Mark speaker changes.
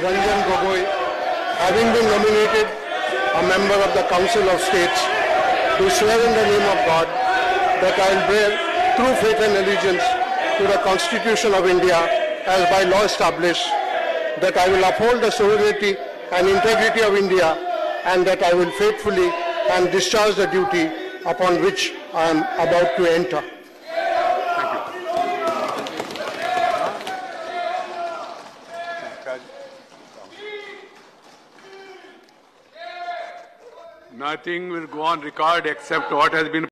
Speaker 1: Ranjan Gogoi, having been nominated a member of the Council of States, do swear in the name of God that I will bear true faith and allegiance to the Constitution of India as by law established, that I will uphold the sovereignty and integrity of India, and that I will faithfully and discharge the duty upon which I am about to enter.
Speaker 2: Nothing will go on record except what has been